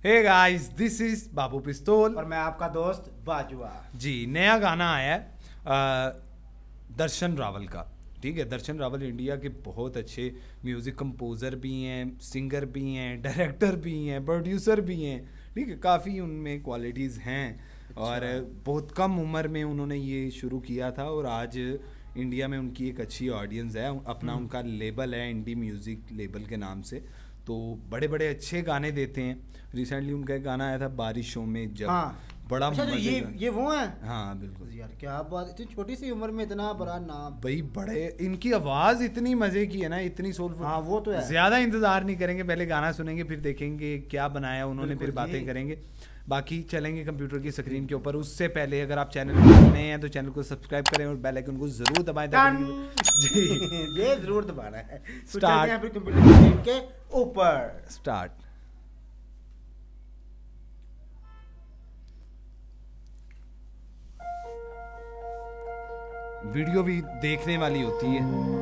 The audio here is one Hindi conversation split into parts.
Hey guys, this is Babu Pistaul और मैं आपका दोस्त बाजुआ जी। नया गाना आया है दर्शन रावल का। ठीक है, दर्शन रावल इंडिया के बहुत अच्छे म्यूज़िक कंपोज़र भी हैं, सिंगर भी हैं, डायरेक्टर भी हैं, प्रोड्यूसर भी हैं। ठीक है, काफ़ी उनमें क्वालिटीज़ हैं। और बहुत कम उम्र में उन्होंने ये शुरू किया था और आज इंडिया में उनकी एक अच्छी ऑडियंस है। अपना उनका लेबल है, इंडी म्यूज़िक लेबल के नाम से। तो बड़े बड़े अच्छे गाने देते हैं। रिसेंटली उनका एक गाना आया था बारिशों में जब। हाँ, बड़ा अच्छा, तो ये वो हैं। हाँ बिल्कुल यार क्या बात, इतनी छोटी सी उम्र में इतना बड़ा नाम। भाई बड़े, इनकी आवाज़ इतनी मज़े की है ना, इतनी सोलफुल। हाँ वो तो है। ज़्यादा इंतज़ार नहीं करेंगे, पहले गाना सुनेंगे फिर देखेंगे क्या बनाया उन्होंने, फिर बातें करेंगे। बाकी चलेंगे कंप्यूटर की स्क्रीन के ऊपर। उससे पहले अगर आप चैनल पर नए हैं तो चैनल को सब्सक्राइब करें और बेल आइकन को जरूर दबाएं जी। ये जरूर दबाना है। स्टार्ट कंप्यूटर की स्क्रीन के ऊपर स्टार्ट। वीडियो भी देखने वाली होती है।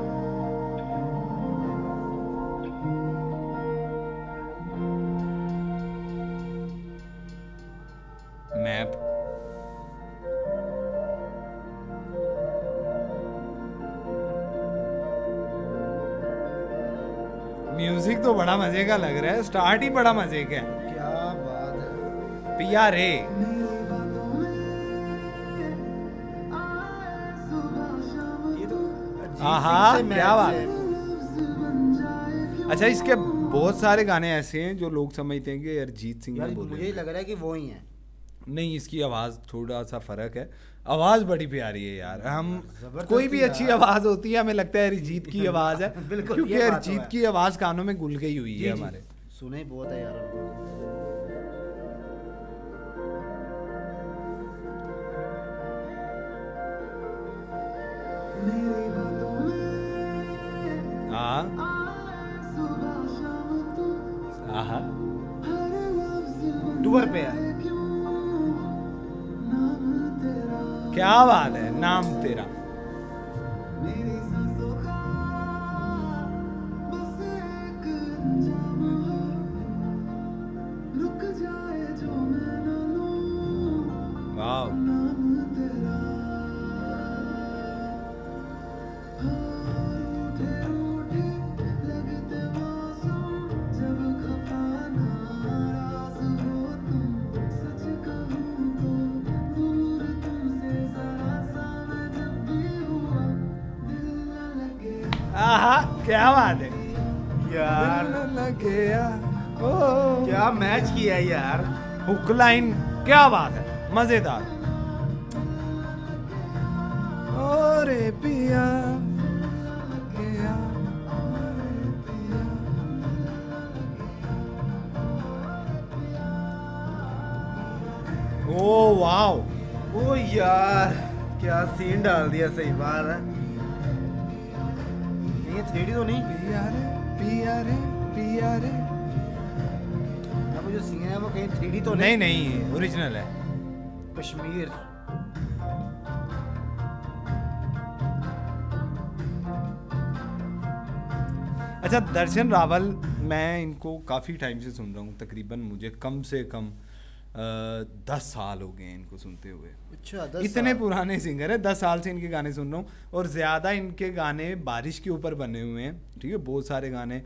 मैप म्यूजिक तो बड़ा मजे का लग रहा है, स्टार्ट ही बड़ा मजे का है। क्या बात है। पिया रे, ये तो आहा क्या बात। अच्छा, इसके बहुत सारे गाने ऐसे हैं जो लोग समझते हैं कि अरिजीत सिंह ने बोले। मुझे लग रहा है कि वो ही है। नहीं, इसकी आवाज़ थोड़ा सा फर्क है। आवाज़ बड़ी प्यारी है यार। हम कोई भी अच्छी आवाज़ होती है, हमें लगता है अरिजीत की आवाज़ है क्योंकि अरिजीत की आवाज़ कानों में घुल गई हुई है हमारे। सुने बहुत है यार। हाँ, टूर पे है। क्या बात है, नाम तेरा। वाह, आहा क्या बात है यार। क्या मैच किया है यार। हुक लाइन क्या बात है, मजेदार। ओरे पिया गया, ओ वाओ, ओ यार क्या सीन डाल दिया। सही बात है। ये 3D तो नहीं। पिया रे पिया रे पिया रे। अब जो सीन है वो कहीं 3D तो नहीं नहीं, ओरिजिनल है। कश्मीर। अच्छा, दर्शन रावल, मैं इनको काफ़ी टाइम से सुन रहा हूँ। तकरीबन मुझे कम से कम 10 साल हो गए हैं इनको सुनते हुए। अच्छा, 10 इतने साल। पुराने सिंगर है, 10 साल से इनके गाने सुन रहा हूँ। और ज़्यादा इनके गाने बारिश के ऊपर बने हुए हैं। ठीक है, बहुत सारे गाने,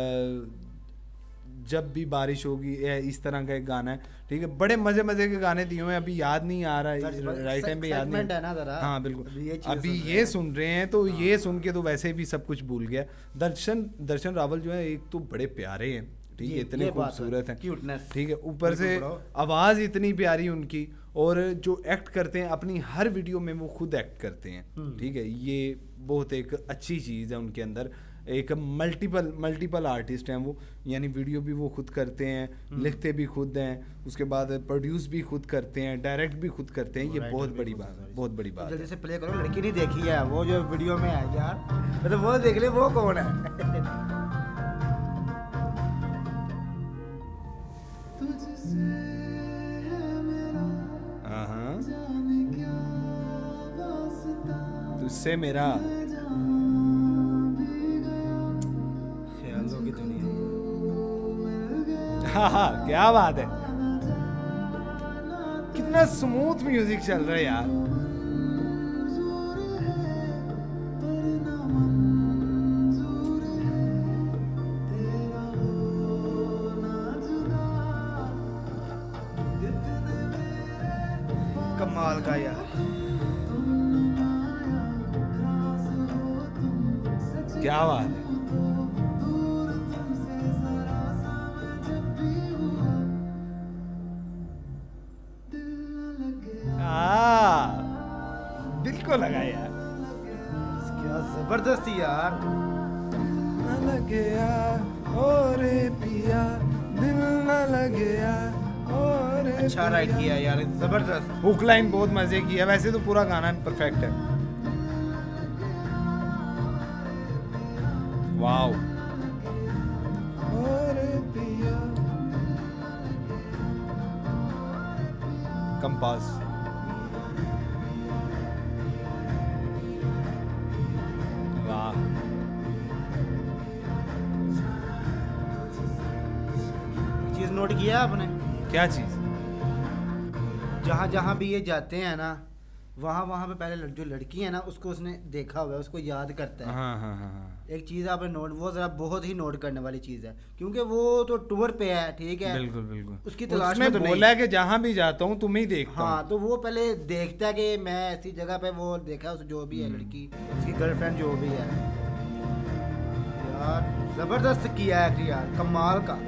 जब भी बारिश होगी, इस तरह का एक गाना है। ठीक है, बड़े मजे मजे के गाने दिए हुए हैं। अभी याद नहीं आ रहा है, राइट टाइम पे याद नहीं है ना जरा। हाँ बिल्कुल, अभी ये सुन रहे हैं तो ये सुन के तो वैसे भी सब कुछ भूल गया। दर्शन रावल जो है, एक तो बड़े प्यारे हैं। ठीक है, इतने खूबसूरत हैं। ठीक है, ऊपर से आवाज़ इतनी प्यारी उनकी। और जो एक्ट करते हैं अपनी हर वीडियो में, वो खुद एक्ट करते हैं। ठीक है, ये बहुत एक अच्छी चीज़ है उनके अंदर। एक मल्टीपल आर्टिस्ट हैं वो, यानी वीडियो भी वो खुद करते हैं, लिखते भी खुद हैं, उसके बाद प्रोड्यूस भी खुद करते हैं, डायरेक्ट भी खुद करते हैं। ये बहुत बड़ी बात जल्दी से प्ले करो। लड़की नहीं देखी है वो जो वीडियो में है यार, मतलब वो देख ले। वो कौन है? तुझसे मेरा हाँ, क्या बात है, कितना स्मूथ म्यूजिक चल रहा है यार। कमाल का यार, क्या बात है। दिल को लगा यार, क्या जबरदस्ती यार। न लगे यार और पिया, दिल न लगे यार और अच्छा राइट किया यार, जबरदस्त। हुक लाइन बहुत मजे की है, वैसे तो पूरा गाना परफेक्ट है। वाओ, कंपास, वाह, चीज नोट किया आपने? क्या चीज? जहाँ जहाँ भी ये जाते हैं ना, वहाँ वहाँ पे पहले जो लड़की है ना उसको उसने देखा हुआ है, उसको याद करता है। हाँ हाँ हाँ। एक चीज़ आपने नोट, वो जरा बहुत ही नोट करने वाली चीज़ है, क्योंकि वो तो टूर पे है, ठीक है, बिल्कुल बिल्कुल, उसकी तलाश में तो बोला है कि जहाँ भी जाता हूँ तुम ही देखता हूँ। हाँ, तो वो पहले देखता है कि मैं ऐसी जगह पे, वो देखा उस जो भी है लड़की, उसकी गर्लफ्रेंड जो भी है। यार जबरदस्त किया है यार, कमाल का।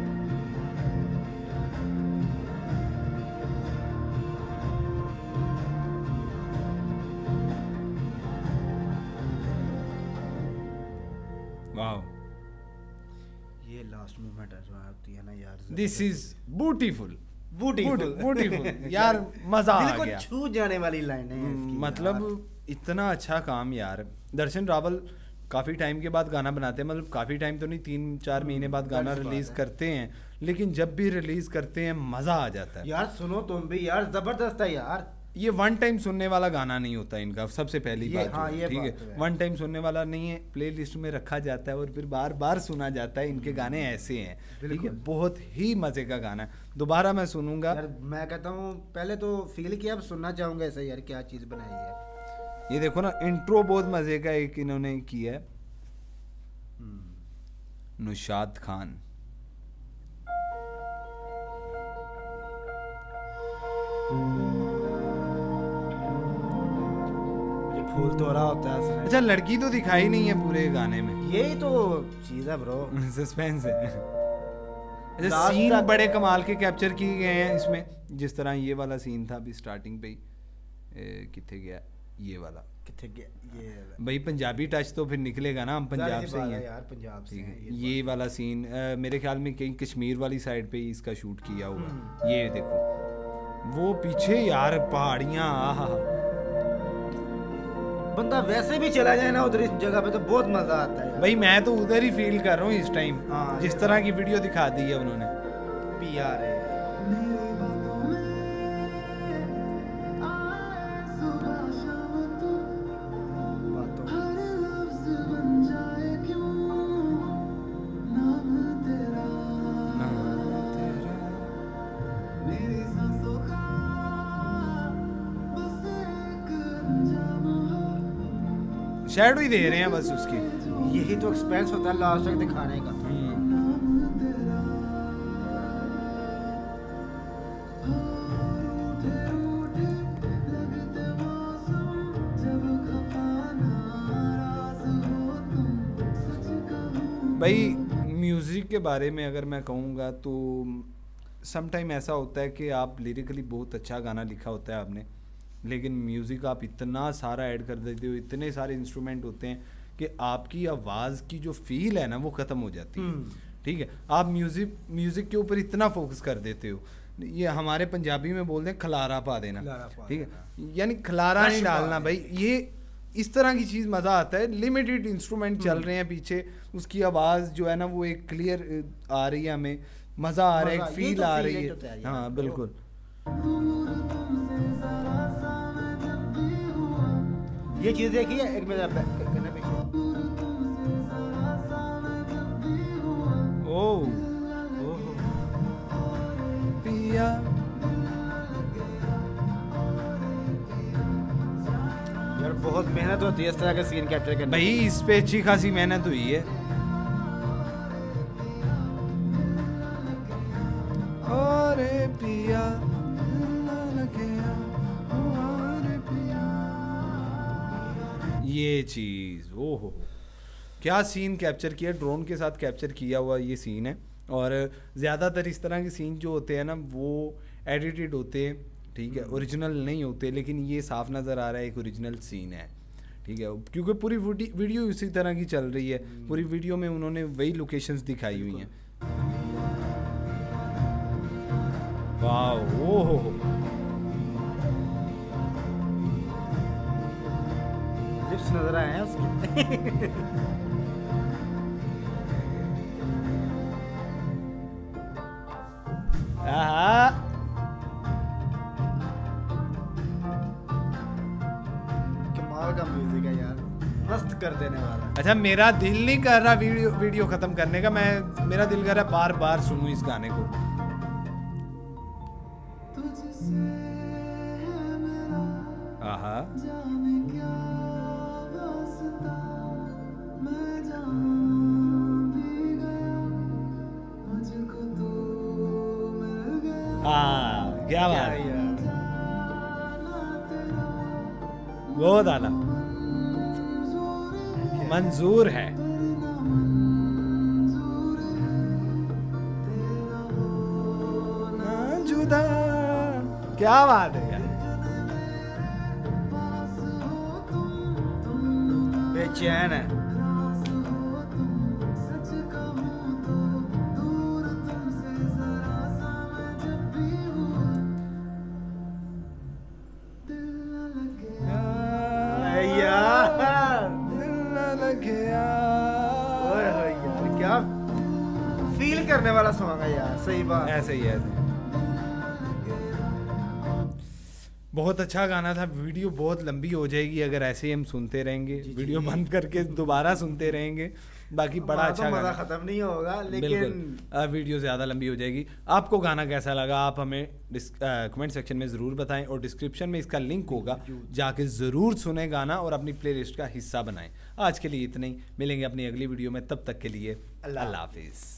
वाओ, ये लास्ट मूवमेंट है जो आती है ना यार, दिस इज ब्यूटीफुल, ब्यूटीफुल यार, मजा आ दिल गया। को छू जाने वाली लाइन है इसकी मतलब यार। इतना अच्छा काम यार। दर्शन रावल काफ़ी टाइम के बाद गाना बनाते हैं, मतलब काफ़ी टाइम तो नहीं, 3-4 महीने बाद गाना रिलीज करते हैं, लेकिन जब भी रिलीज करते हैं मज़ा आ जाता है यार। सुनो तुम भी यार, जबरदस्त है यार। ये वन टाइम सुनने वाला गाना नहीं होता इनका, सबसे पहली बात। हाँ, ये ठीक बात है, है। वन टाइम सुनने वाला नहीं है, प्ले लिस्ट में रखा जाता है और फिर बार बार सुना जाता है। इनके गाने ऐसे हैं, ठीक है, बहुत ही मजे का गाना है। दोबारा मैं सुनूंगा यार। मैं कहता हूँ पहले तो फील किया, अब सुनना चाहूंगा ऐसे यार, क्या चीज बनाई है। ये देखो ना, इंट्रो बहुत मजे का एक इन्होंने किया है, नुशाद खान। फूल तोड़ा होता है उसमें। अच्छा, लड़की तो दिखाई नहीं है पूरे गाने में, यही तो चीज है ब्रो, सस्पेंस है। अच्छा, Last सीन तक- बड़े कमाल के कैप्चर किए गए हैं इसमें, जिस तरह ये वाला सीन था अभी स्टार्टिंग पे ही, किथे गया ये वाला, किथे गया ये भाई पंजाबी टच तो फिर निकलेगा ना, हम पंजाब से ही हैं यार, पंजाब से ठीक हैं, है। ये वाला सीन मेरे ख्याल में कहीं कश्मीर वाली साइड पे ही इसका शूट किया हुआ। ये देखो वो पीछे यार पहाड़ियाँ, आहा, बंदा वैसे भी चला जाए ना उधर इस जगह पे तो बहुत मजा आता है यार। भाई मैं तो उधर ही फील कर रहा हूँ इस टाइम, हाँ, जिस तरह की वीडियो दिखा दी है उन्होंने। प्यार है शैडो ही दे रहे हैं बस उसकी। यही तो एक्सपेंस होता है लास्ट तक दिखाने का। भाई म्यूज़िक के बारे में अगर मैं कहूँगा तो सम टाइम ऐसा होता है कि आप लिरिकली बहुत अच्छा गाना लिखा होता है आपने, लेकिन म्यूज़िक आप इतना सारा ऐड कर देते हो, इतने सारे इंस्ट्रूमेंट होते हैं कि आपकी आवाज़ की जो फील है ना वो ख़त्म हो जाती है। ठीक है, आप म्यूज़िक के ऊपर इतना फोकस कर देते हो, ये हमारे पंजाबी में बोलते हैं खलारा पा देना, ठीक है, यानी खलारा नहीं डालना भाई। ये इस तरह की चीज़ मज़ा आता है। लिमिटेड इंस्ट्रूमेंट चल रहे हैं पीछे, उसकी आवाज़ जो है ना वो एक क्लियर आ रही है, हमें मज़ा आ रहा है, एक फील आ रही है। हाँ बिल्कुल। ये चीज देखिए एक मेरा करने पे बहुत मेहनत होती है इस तरह के सीन कैप्चर करने भाई, इस पे अच्छी खासी मेहनत हुई है। अरे पिया ये चीज, ओहो क्या सीन कैप्चर किया, ड्रोन के साथ कैप्चर किया हुआ ये सीन है। और ज़्यादातर इस तरह के सीन जो होते हैं ना वो एडिटेड होते हैं, ठीक है, ओरिजिनल नहीं होते, लेकिन ये साफ नज़र आ रहा है एक ओरिजिनल सीन है, ठीक है, क्योंकि पूरी वीडियो इसी तरह की चल रही है। पूरी वीडियो में उन्होंने वही लोकेशंस दिखाई हुई हैं। वाह, ओहो लिप्स नजर आए हैं उसके। कमाल का म्यूजिक है यार, मस्त कर देने वाला। अच्छा, मेरा दिल नहीं कर रहा वीडियो खत्म करने का, मेरा दिल कर रहा है बार बार सुनूं इस गाने को। आहा, क्या बात है, बहुत आला, मंजूर है। जुदा, क्या बात है यार, बेचैन है। क्या फील करने वाला सॉन्ग है यार, सही बात। ऐसे ही है, बहुत अच्छा गाना था। वीडियो बहुत लंबी हो जाएगी अगर ऐसे ही हम सुनते रहेंगे, वीडियो बंद करके दोबारा सुनते रहेंगे। बाकी बड़ा अच्छा गाना, खत्म नहीं होगा, लेकिन वीडियो ज़्यादा लंबी हो जाएगी। आपको गाना कैसा लगा आप हमें कमेंट सेक्शन में ज़रूर बताएं, और डिस्क्रिप्शन में इसका लिंक होगा, जाके ज़रूर सुने गाना और अपनी प्लेलिस्ट का हिस्सा बनाएं। आज के लिए इतना ही, मिलेंगे अपनी अगली वीडियो में, तब तक के लिए अल्लाह हाफिज़।